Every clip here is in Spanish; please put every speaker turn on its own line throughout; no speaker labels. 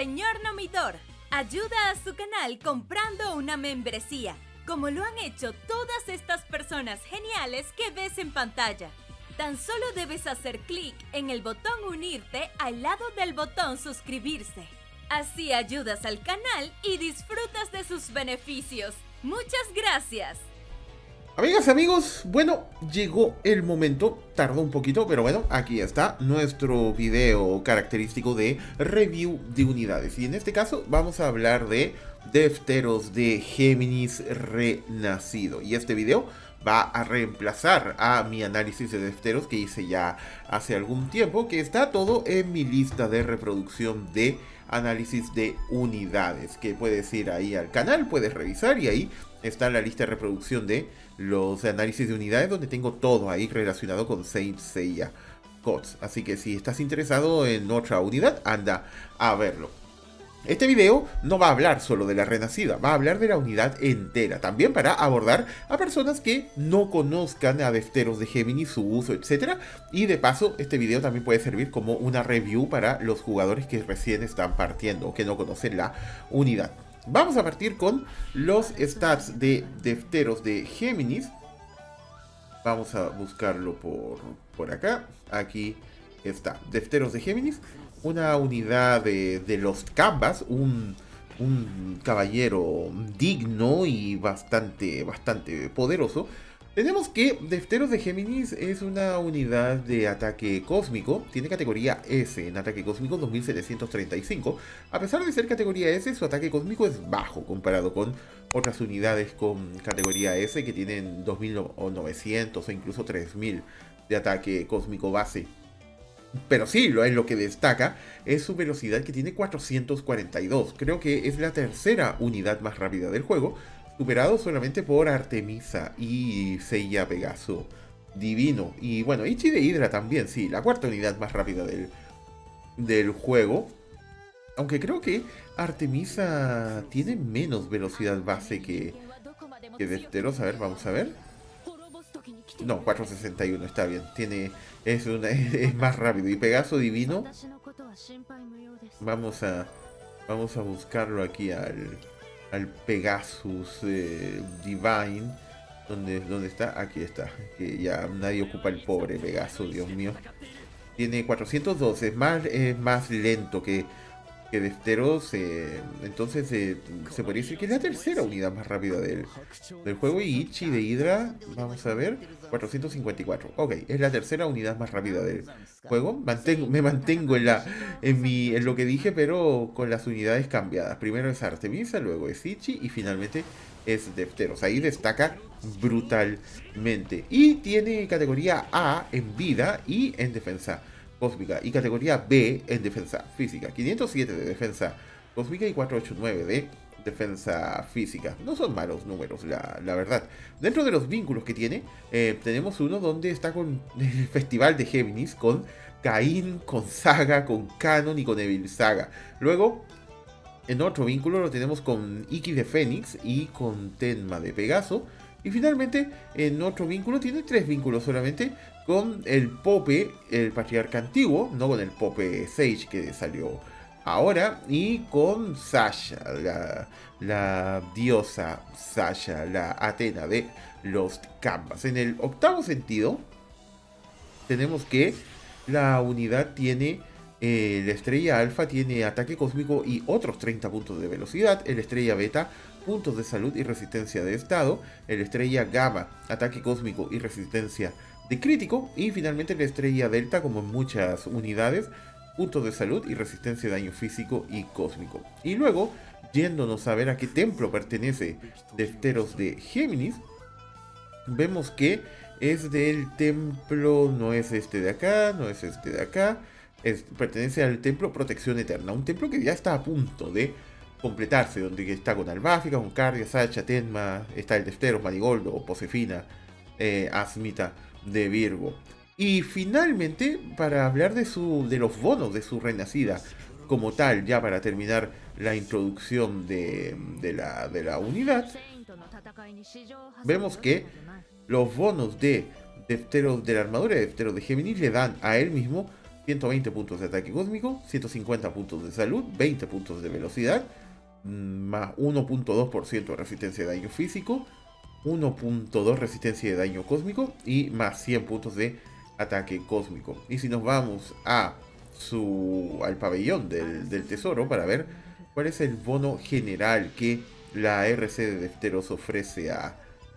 señor Nomidor. Ayuda a su canal comprando una membresía, como lo han hecho todas estas personas geniales que ves en pantalla. Tan solo debes hacer clic en el botón unirte al lado del botón suscribirse. Así ayudas al canal y disfrutas de sus beneficios. ¡Muchas gracias!
Amigas y amigos, bueno, llegó el momento, tardó un poquito, pero bueno, aquí está nuestro video característico de review de unidades. Y en este caso vamos a hablar de Defteros de Géminis Renacido. Y este video va a reemplazar a mi análisis de Defteros que hice ya hace algún tiempo, que está todo en mi lista de reproducción de análisis de unidades, que puedes ir ahí al canal, puedes revisar y ahí está la lista de reproducción de los análisis de unidades, donde tengo todo ahí relacionado con Saint Seiya COTS. Así que si estás interesado en otra unidad, anda a verlo. Este video no va a hablar solo de la renacida, va a hablar de la unidad entera, también para abordar a personas que no conozcan a Defteros de Géminis, su uso, etc. Y de paso, este video también puede servir como una review para los jugadores que recién están partiendo o que no conocen la unidad. Vamos a partir con los stats de Defteros de Géminis. Vamos a buscarlo por acá. Aquí está, Defteros de Géminis. Una unidad de los Canvas, un caballero digno y bastante poderoso. Tenemos que Defteros de Géminis es una unidad de ataque cósmico, tiene categoría S en ataque cósmico 2735. A pesar de ser categoría S, su ataque cósmico es bajo comparado con otras unidades con categoría S que tienen 2900 o incluso 3000 de ataque cósmico base. Pero sí, lo que destaca es su velocidad, que tiene 442. Creo que es la tercera unidad más rápida del juego, superado solamente por Artemisa y Seiya Pegaso Divino. Y bueno, Ichi de Hydra también, sí, la cuarta unidad más rápida del juego. Aunque creo que Artemisa tiene menos velocidad base que Defteros. A ver, vamos a ver. No, 461, está bien. Es más rápido. Y Pegaso Divino, vamos a buscarlo aquí al Pegasus Divine. ¿Dónde está? Aquí está. Que ya nadie ocupa el pobre Pegaso, Dios mío. Tiene 402, es más lento que Defteros, entonces se podría decir que es la tercera unidad más rápida del juego. Y Ichi de Hydra, vamos a ver, 454. Ok, es la tercera unidad más rápida del juego. Me mantengo en lo que dije, pero con las unidades cambiadas. Primero es Artemisa, luego es Ichi y finalmente es Defteros. Ahí destaca brutalmente. Y tiene categoría A en vida y en defensa cósmica, y categoría B en defensa física. 507 de defensa cósmica y 489 de defensa física. No son malos números, la verdad. Dentro de los vínculos que tiene, tenemos uno donde está con el Festival de Géminis, con Caín, con Saga, con Canon y con Evil Saga. Luego, en otro vínculo lo tenemos con Iki de Fénix y con Tenma de Pegaso. Y finalmente, en otro vínculo, tiene tres vínculos solamente, con el Pope, el patriarca antiguo, no con el Pope Sage que salió ahora, y con Sasha, la diosa Sasha, la Atena de los Canvas. En el octavo sentido, tenemos que la unidad tiene, la estrella alfa tiene ataque cósmico y otros 30 puntos de velocidad, el estrella beta puntos de salud y resistencia de estado, el estrella gamma ataque cósmico y resistencia de crítico, y finalmente la estrella delta, como en muchas unidades, puntos de salud y resistencia de daño físico y cósmico. Y luego, yéndonos a ver a qué templo pertenece Defteros de Géminis, vemos que es del templo, no es este de acá, no es este de acá, pertenece al templo Protección Eterna, un templo que ya está a punto de completarse, donde está con Albáfica, con Cardia, Sacha, Tenma, está el Defteros, Manigoldo, Posefina, Asmita de Virgo. Y finalmente, para hablar de los bonos de su renacida como tal, ya para terminar la introducción de la unidad, vemos que los bonos de la armadura de Defteros de Géminis le dan a él mismo 120 puntos de ataque cósmico, 150 puntos de salud, 20 puntos de velocidad, más 1.2% de resistencia de daño físico, 1.2 resistencia de daño cósmico y más 100 puntos de ataque cósmico. Y si nos vamos al pabellón del tesoro para ver cuál es el bono general que la RC de Defteros ofrece a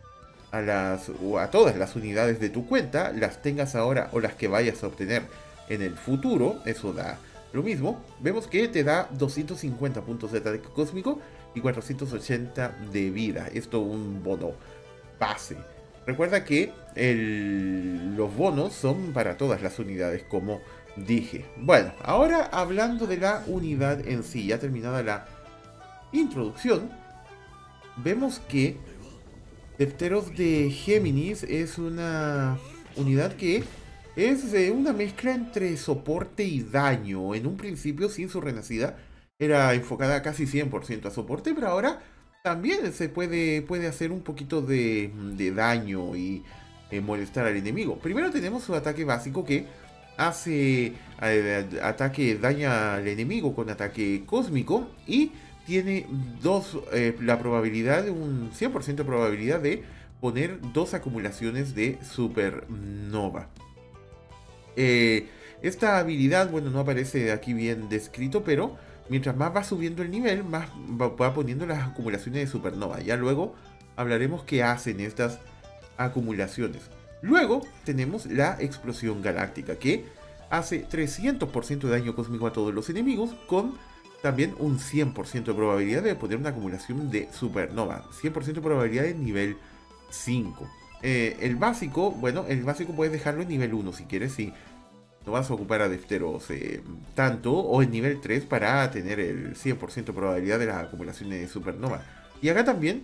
todas las unidades de tu cuenta, las tengas ahora o las que vayas a obtener en el futuro, eso da lo mismo. Vemos que te da 250 puntos de ataque cósmico y 480 de vida. Esto un bono base. Recuerda que los bonos son para todas las unidades, como dije. Bueno, ahora hablando de la unidad en sí, ya terminada la introducción, vemos que Defteros de Géminis es una unidad que es una mezcla entre soporte y daño. En un principio, sin su renacida, era enfocada casi 100% a soporte, pero ahora también se puede hacer un poquito de daño y molestar al enemigo. Primero tenemos su ataque básico que hace daña al enemigo con ataque cósmico y tiene la probabilidad, un 100% de probabilidad de poner 2 acumulaciones de supernova. Esta habilidad, bueno, no aparece aquí bien descrito, pero mientras más va subiendo el nivel, más va poniendo las acumulaciones de supernova. Ya luego hablaremos qué hacen estas acumulaciones. Luego tenemos la explosión galáctica, que hace 300% de daño cósmico a todos los enemigos, con también un 100% de probabilidad de poner una acumulación de supernova. 100% de probabilidad de nivel 5. El básico puedes dejarlo en nivel 1 si quieres, si no vas a ocupar a Defteros tanto, o en nivel 3 para tener el 100% de probabilidad de las acumulaciones de supernova. Y acá también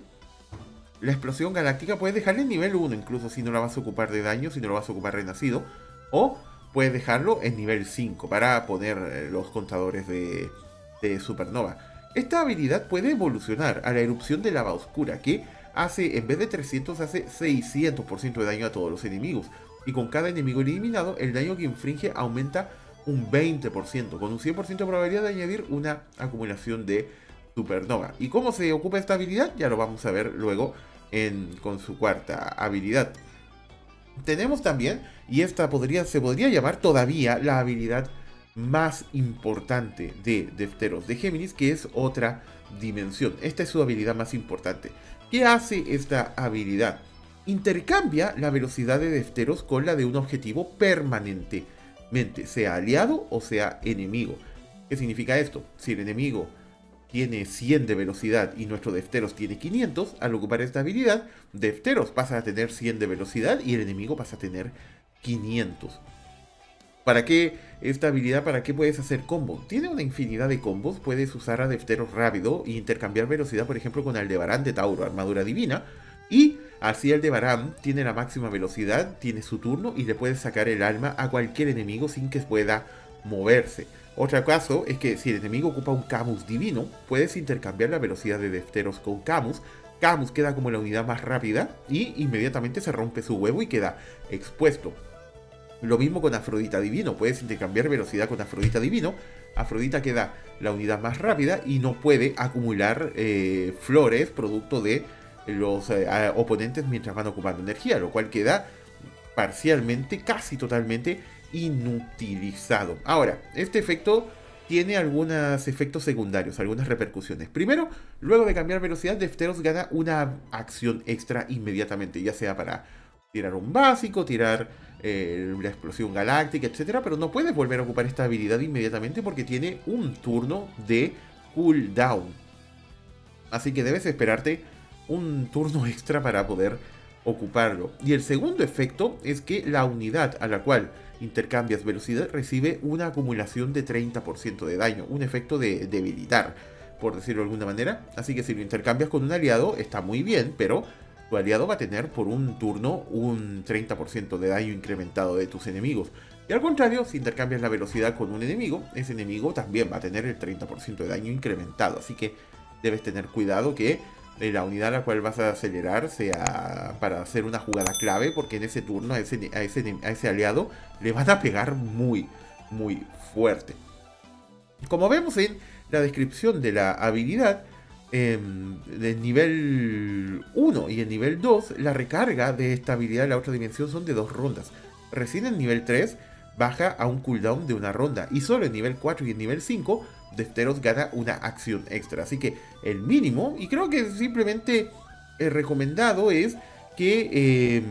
la explosión galáctica puedes dejarla en nivel 1, incluso si no la vas a ocupar de daño, si no lo vas a ocupar renacido, o puedes dejarlo en nivel 5 para poner los contadores de supernova. Esta habilidad puede evolucionar a la erupción de lava oscura, que hace, en vez de 300, hace 600% de daño a todos los enemigos. Y con cada enemigo eliminado, el daño que inflige aumenta un 20%, con un 100% de probabilidad de añadir una acumulación de supernova. ¿Y cómo se ocupa esta habilidad? Ya lo vamos a ver luego con su cuarta habilidad. Tenemos también, y esta se podría llamar todavía la habilidad más importante de Defteros de Géminis, que es otra dimensión. Esta es su habilidad más importante. ¿Qué hace esta habilidad? Intercambia la velocidad de Defteros con la de un objetivo permanentemente, sea aliado o sea enemigo. ¿Qué significa esto? Si el enemigo tiene 100 de velocidad y nuestro Defteros tiene 500, al ocupar esta habilidad, Defteros pasa a tener 100 de velocidad y el enemigo pasa a tener 500. ¿Para qué esta habilidad? ¿Para qué puedes hacer combos? Tiene una infinidad de combos. Puedes usar a Defteros rápido e intercambiar velocidad, por ejemplo, con Aldebarán de Tauro, armadura divina. Y así Aldebarán tiene la máxima velocidad, tiene su turno y le puedes sacar el alma a cualquier enemigo sin que pueda moverse. Otro caso es que si el enemigo ocupa un Camus divino, puedes intercambiar la velocidad de Defteros con Camus. Camus queda como la unidad más rápida y inmediatamente se rompe su huevo y queda expuesto. Lo mismo con Afrodita Divino, puedes intercambiar velocidad con Afrodita Divino. Afrodita queda la unidad más rápida y no puede acumular flores producto de los oponentes mientras van ocupando energía, lo cual queda parcialmente, casi totalmente inutilizado. Ahora, este efecto tiene algunos efectos secundarios, algunas repercusiones. Primero, luego de cambiar velocidad, Defteros gana una acción extra inmediatamente, ya sea para tirar un básico, tirar la explosión galáctica, etcétera, pero no puedes volver a ocupar esta habilidad inmediatamente porque tiene un turno de cooldown. Así que debes esperarte un turno extra para poder ocuparlo. Y el segundo efecto es que la unidad a la cual intercambias velocidad recibe una acumulación de 30% de daño, un efecto de debilitar, por decirlo de alguna manera. Así que si lo intercambias con un aliado está muy bien, pero tu aliado va a tener por un turno un 30% de daño incrementado de tus enemigos. Y al contrario, si intercambias la velocidad con un enemigo, ese enemigo también va a tener el 30% de daño incrementado. Así que debes tener cuidado que la unidad a la cual vas a acelerar sea para hacer una jugada clave, porque en ese turno a ese aliado le van a pegar muy, muy fuerte. Como vemos en la descripción de la habilidad, del nivel 1 y el nivel 2, la recarga de esta habilidad en la otra dimensión son de 2 rondas. Recién en nivel 3 baja a un cooldown de una ronda, y solo en nivel 4 y en nivel 5 Defteros gana una acción extra. Así que el mínimo, y creo que simplemente recomendado, es que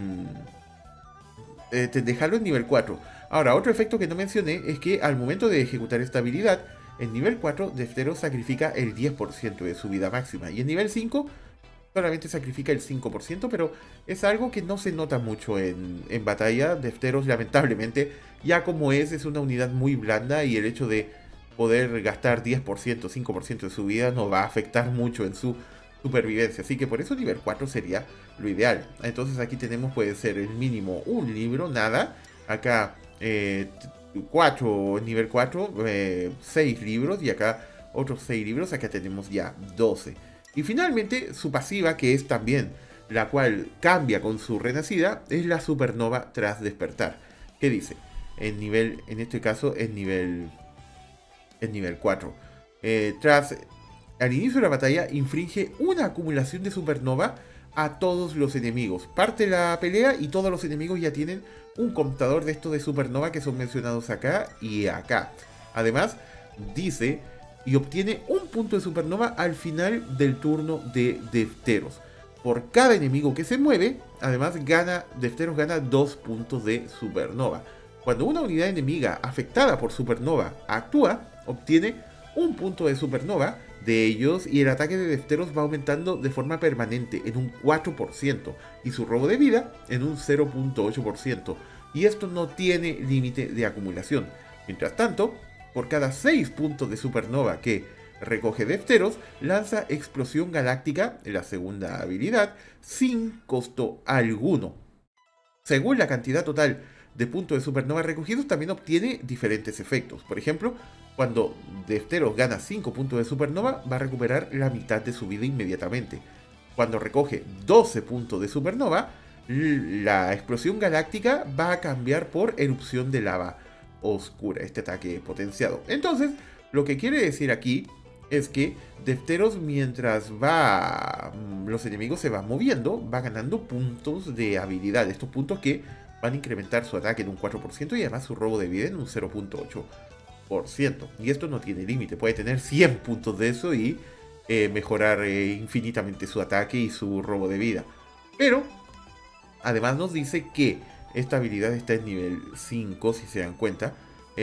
dejarlo en nivel 4. Ahora, otro efecto que no mencioné es que al momento de ejecutar esta habilidad, en nivel 4, Defteros sacrifica el 10% de su vida máxima. Y en nivel 5, solamente sacrifica el 5%, pero es algo que no se nota mucho en batalla. Defteros, lamentablemente, ya como es una unidad muy blanda, y el hecho de poder gastar 10%, 5% de su vida no va a afectar mucho en su supervivencia. Así que por eso nivel 4 sería lo ideal. Entonces aquí tenemos, puede ser el mínimo un libro, nada. Acá 4, nivel 4, 6 libros, y acá otros 6 libros. Acá tenemos ya 12. Y finalmente su pasiva, que es también la cual cambia con su renacida, es la supernova tras despertar. ¿Qué dice? En este caso es nivel 4. Al inicio de la batalla, inflige una acumulación de supernova a todos los enemigos. Parte la pelea y todos los enemigos ya tienen un contador de estos de supernova que son mencionados acá y acá. Además, dice, y obtiene un punto de supernova al final del turno de Defteros. Por cada enemigo que se mueve, además Defteros gana 2 puntos de supernova. Cuando una unidad enemiga afectada por supernova actúa, obtiene un punto de supernova de ellos, y el ataque de Defteros va aumentando de forma permanente en un 4%, y su robo de vida en un 0.8%, y esto no tiene límite de acumulación. Mientras tanto, por cada 6 puntos de supernova que recoge Defteros, lanza Explosión Galáctica, la segunda habilidad, sin costo alguno. Según la cantidad total de puntos de supernova recogidos, también obtiene diferentes efectos. Por ejemplo, cuando Defteros gana 5 puntos de supernova, va a recuperar la mitad de su vida inmediatamente. Cuando recoge 12 puntos de supernova, la explosión galáctica va a cambiar por erupción de lava oscura, este ataque potenciado. Entonces, lo que quiere decir aquí es que Defteros, mientras los enemigos se van moviendo, va ganando puntos de habilidad. Estos puntos que van a incrementar su ataque en un 4% y además su robo de vida en un 0.8%. Y esto no tiene límite, puede tener 100 puntos de eso y mejorar infinitamente su ataque y su robo de vida. Pero además nos dice que esta habilidad está en nivel 5, si se dan cuenta.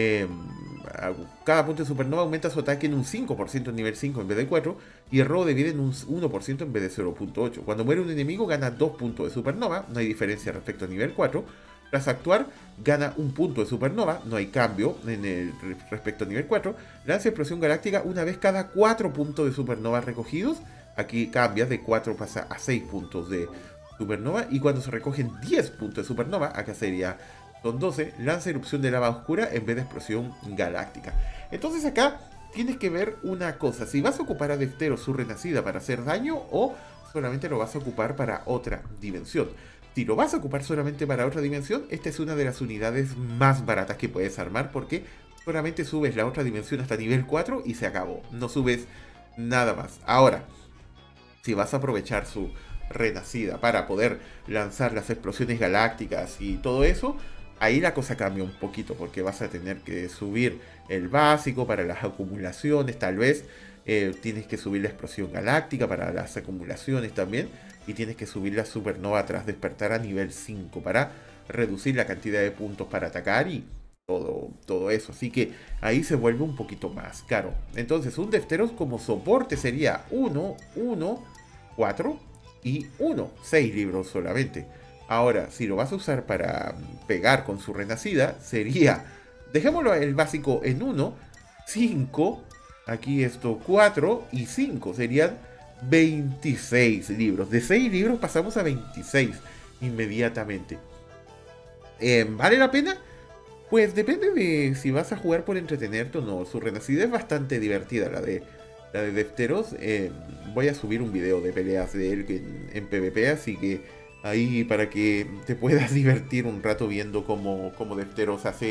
Cada punto de supernova aumenta su ataque en un 5% en nivel 5 en vez de 4, y el robo de vida en un 1% en vez de 0.8. Cuando muere un enemigo gana 2 puntos de supernova, no hay diferencia respecto a nivel 4. Tras actuar, gana un punto de supernova, no hay cambio respecto a nivel 4. Lanza explosión galáctica una vez cada 4 puntos de supernova recogidos. Aquí cambia, de 4 pasa a 6 puntos de supernova. Y cuando se recogen 10 puntos de supernova, acá son 12, lanza erupción de lava oscura en vez de explosión galáctica. Entonces acá tienes que ver una cosa: si vas a ocupar a Defteros su renacida para hacer daño, o solamente lo vas a ocupar para otra dimensión. Si lo vas a ocupar solamente para otra dimensión, esta es una de las unidades más baratas que puedes armar, porque solamente subes la otra dimensión hasta nivel 4 y se acabó. No subes nada más. Ahora, si vas a aprovechar su renacida para poder lanzar las explosiones galácticas y todo eso, ahí la cosa cambia un poquito, porque vas a tener que subir el básico para las acumulaciones, tal vez. Tienes que subir la explosión galáctica para las acumulaciones también. Y tienes que subir la supernova tras despertar a nivel 5 para reducir la cantidad de puntos para atacar y todo eso. Así que ahí se vuelve un poquito más caro. Entonces un Defteros como soporte sería 1, 1, 4 y 1. 6 libros solamente. Ahora, si lo vas a usar para pegar con su renacida, sería, dejémoslo el básico en 1, 5, aquí esto 4 y 5. Serían 26 libros. De 6 libros pasamos a 26 inmediatamente. ¿Vale la pena? Pues depende de si vas a jugar por entretenerte o no. Su renacida es bastante divertida, la de Defteros. Voy a subir un video de peleas de él en PvP, así que ahí para que te puedas divertir un rato viendo cómo Defteros hace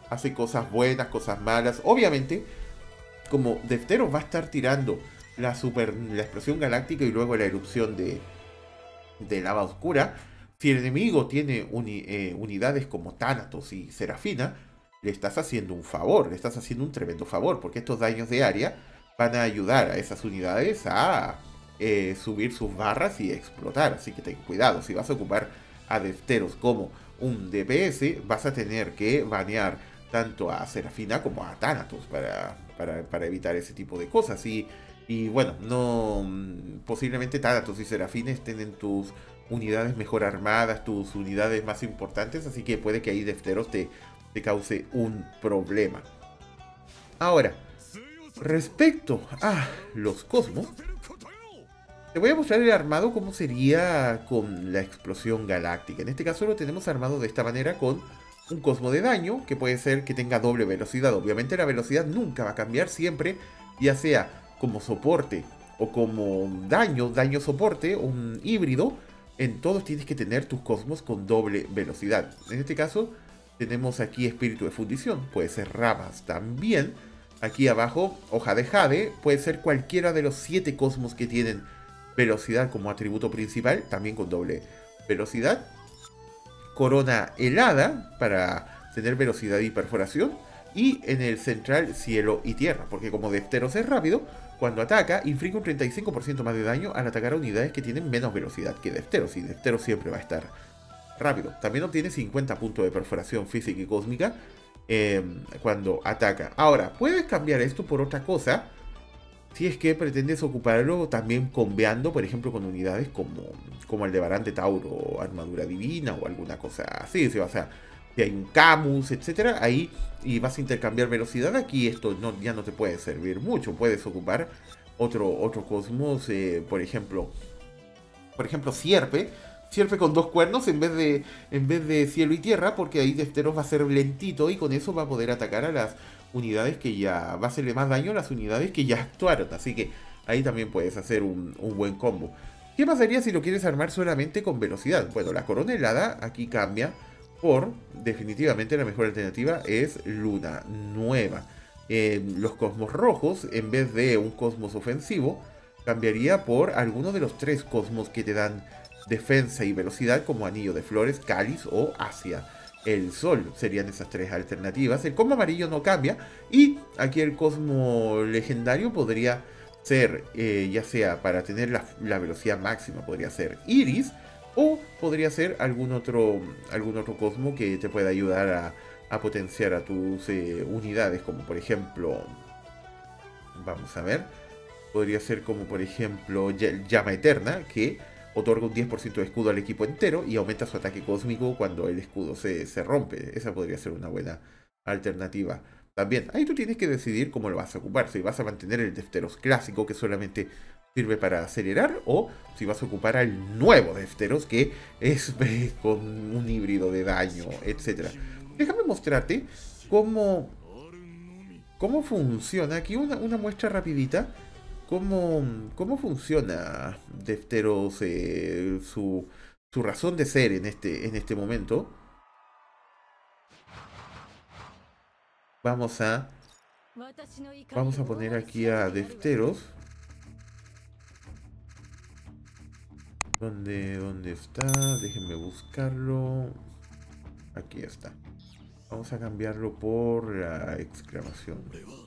hace cosas buenas, cosas malas. Obviamente, como Defteros va a estar tirando la explosión galáctica y luego la erupción de lava oscura, si el enemigo tiene unidades como Thanatos y Serafina, le estás haciendo un favor, le estás haciendo un tremendo favor, porque estos daños de área van a ayudar a esas unidades a subir sus barras y explotar. Así que ten cuidado, si vas a ocupar a Defteros como un DPS, vas a tener que banear tanto a Serafina como a Thanatos para evitar ese tipo de cosas. Y bueno, no posiblemente Thanatos y Serafina estén en tus unidades mejor armadas, tus unidades más importantes, así que puede que ahí Defteros te cause un problema. Ahora, respecto a los cosmos, te voy a mostrar el armado cómo sería con la explosión galáctica. En este caso lo tenemos armado de esta manera con un cosmo de daño, que puede ser que tenga doble velocidad. Obviamente la velocidad nunca va a cambiar siempre, ya sea como soporte o como daño soporte, un híbrido. En todos tienes que tener tus cosmos con doble velocidad. En este caso tenemos aquí espíritu de fundición, puede ser ramas también. Aquí abajo, hoja de jade, puede ser cualquiera de los 7 cosmos que tienen velocidad como atributo principal, también con doble velocidad. Corona helada para tener velocidad y perforación. Y en el central, cielo y tierra, porque como Defteros es rápido, cuando ataca, inflige un 35% más de daño al atacar a unidades que tienen menos velocidad que Defteros, y Defteros siempre va a estar rápido. También obtiene 50 puntos de perforación física y cósmica cuando ataca. Ahora, puedes cambiar esto por otra cosa, si es que pretendes ocuparlo también combeando, por ejemplo, con unidades como Aldebarán de Tauro, armadura divina o alguna cosa así. O sea, si hay un Camus, etcétera, ahí y vas a intercambiar velocidad, aquí esto ya no te puede servir mucho. Puedes ocupar otro cosmos, por ejemplo Sierpe con 2 cuernos en vez de cielo y tierra, porque ahí Defteros va a ser lentito y con eso va a poder atacar a las unidades que ya va a hacerle más daño a las unidades que ya actuaron. Así que ahí también puedes hacer un buen combo. ¿Qué pasaría si lo quieres armar solamente con velocidad? Bueno, la corona helada aquí cambia por, definitivamente la mejor alternativa es Luna Nueva. Los cosmos rojos, en vez de un cosmos ofensivo, cambiaría por alguno de los 3 cosmos que te dan defensa y velocidad, como Anillo de Flores, Cáliz o Hacia el Sol. Serían esas 3 alternativas. El cosmo amarillo no cambia. Y aquí el cosmo legendario podría ser, ya sea para tener la velocidad máxima, podría ser Iris, o podría ser algún otro cosmo que te pueda ayudar a potenciar a tus unidades, como por ejemplo, vamos a ver, podría ser como por ejemplo Llama Eterna, que otorga un 10% de escudo al equipo entero y aumenta su ataque cósmico cuando el escudo se rompe. Esa podría ser una buena alternativa. También, ahí tú tienes que decidir cómo lo vas a ocupar. Si vas a mantener el Defteros clásico, que solamente sirve para acelerar, o si vas a ocupar al nuevo Defteros, que es con un híbrido de daño, etc. Déjame mostrarte cómo funciona. Aquí una muestra rapidita. ¿Cómo funciona Defteros, su razón de ser en este momento? Vamos a poner aquí a Defteros. ¿Dónde está? Déjenme buscarlo. Aquí está. Vamos a cambiarlo por la exclamación.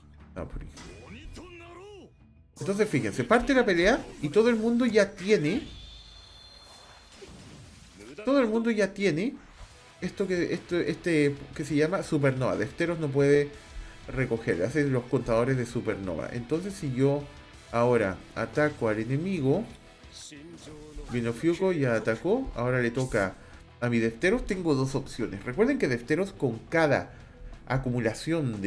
Entonces fíjense, parte la pelea y todo el mundo ya tiene esto que se llama Supernova. Defteros no puede recoger, hace los contadores de Supernova. Entonces si yo ahora ataco al enemigo, vino Fuko, ya atacó, ahora le toca a mi Defteros. Tengo 2 opciones. Recuerden que Defteros con cada acumulación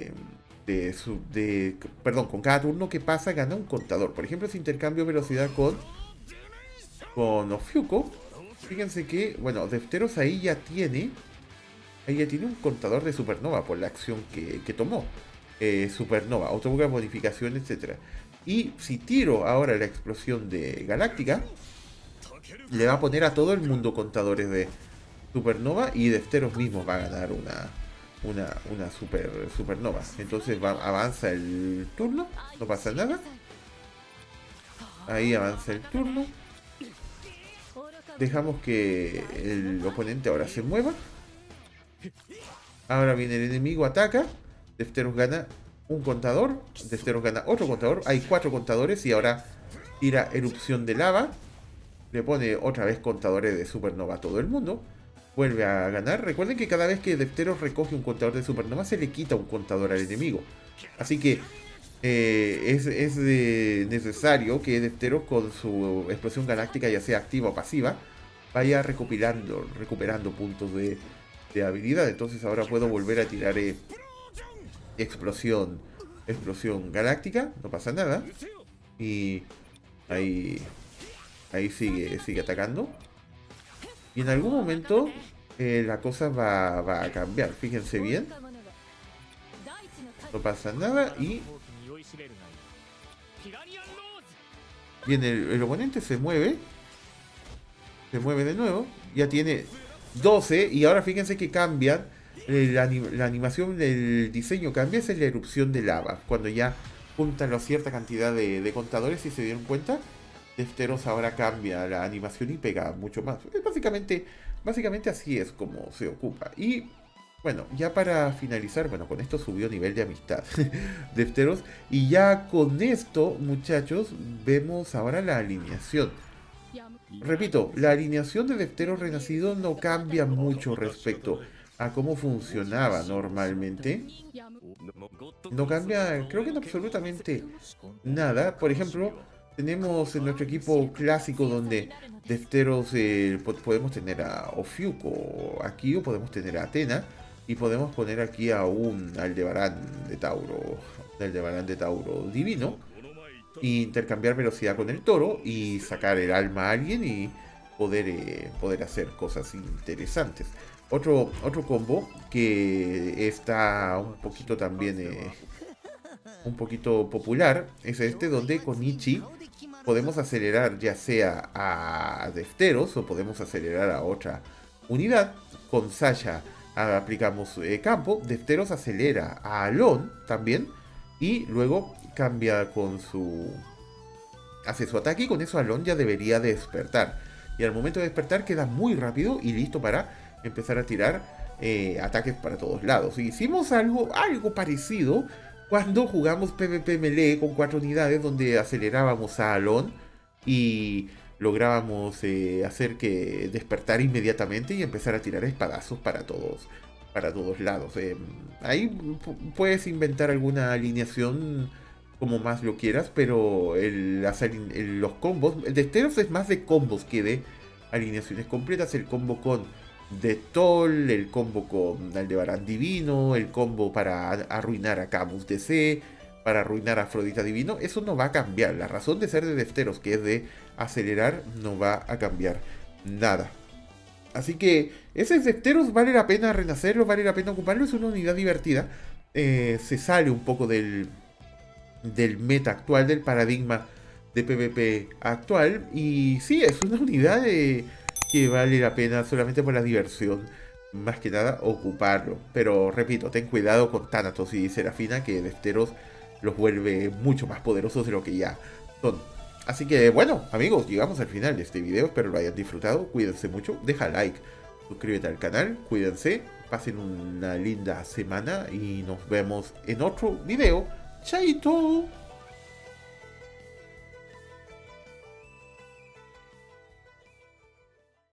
con cada turno que pasa gana un contador. Por ejemplo, si intercambio velocidad con Ofiuco, fíjense que, bueno, Defteros ahí ya tiene un contador de Supernova por la acción que tomó. Supernova, otorga bonificación, etc. Y si tiro ahora la explosión de Galáctica, le va a poner a todo el mundo contadores de Supernova y Defteros mismo va a ganar una supernova. Entonces avanza el turno, no pasa nada. Ahí avanza el turno. Dejamos que el oponente ahora se mueva. Ahora viene el enemigo, ataca. Defteros gana un contador. Defteros gana otro contador. Hay 4 contadores y ahora tira erupción de lava. Le pone otra vez contadores de supernova a todo el mundo. Vuelve a ganar. Recuerden que cada vez que Defteros recoge un contador de supernova se le quita un contador al enemigo. Así que es necesario que Defteros con su explosión galáctica, ya sea activa o pasiva, vaya recuperando puntos de habilidad. Entonces ahora puedo volver a tirar explosión galáctica. No pasa nada. Y ahí sigue atacando. Y en algún momento la cosa va a cambiar. Fíjense bien. No pasa nada y viene el oponente, se mueve de nuevo. Ya tiene 12 y ahora fíjense que cambian. La animación del diseño cambia. Esa es la erupción de lava. Cuando ya juntan la cierta cantidad de contadores, si se dieron cuenta, Defteros ahora cambia la animación y pega mucho más. Básicamente así es como se ocupa. Y bueno, ya para finalizar, bueno, con esto subió nivel de amistad Defteros. Y ya con esto, muchachos, vemos ahora la alineación. Repito, la alineación de Defteros Renacido no cambia mucho respecto a cómo funcionaba normalmente. No cambia, creo que en absolutamente nada. Por ejemplo, tenemos en nuestro equipo clásico donde Defteros podemos tener a Ofiuco aquí, o podemos tener a Athena, y podemos poner aquí a un Aldebarán de Tauro divino, e intercambiar velocidad con el toro y sacar el alma a alguien y poder hacer cosas interesantes. Otro combo que está un poquito también un poquito popular es este, donde con Ichi podemos acelerar ya sea a Defteros o podemos acelerar a otra unidad. Con Sasha aplicamos campo, Defteros acelera a Alon también y luego cambia hace su ataque, y con eso Alon ya debería despertar. Y al momento de despertar queda muy rápido y listo para empezar a tirar ataques para todos lados. Hicimos algo parecido cuando jugamos PvP Melee con 4 unidades, donde acelerábamos a Alon y lográbamos hacer que despertar inmediatamente y empezar a tirar espadazos para todos lados. Ahí puedes inventar alguna alineación como más lo quieras, pero los combos, el de Defteros es más de combos que de alineaciones completas. El combo con Detol, el combo con Aldebarán Divino, el combo para arruinar a Camus DC, para arruinar a Afrodita Divino, eso no va a cambiar. La razón de ser de Defteros, que es de acelerar, no va a cambiar nada. Así que ese Defteros vale la pena renacerlo, vale la pena ocuparlo, es una unidad divertida. Se sale un poco del meta actual, del paradigma de PvP actual, y sí, es una unidad que vale la pena solamente por la diversión, más que nada ocuparlo. Pero repito, ten cuidado con Thanatos y Serafina, que Defteros los vuelve mucho más poderosos de lo que ya son. Así que bueno, amigos, llegamos al final de este video, espero lo hayan disfrutado, cuídense mucho, deja like, suscríbete al canal, cuídense, pasen una linda semana y nos vemos en otro video. ¡Chaito!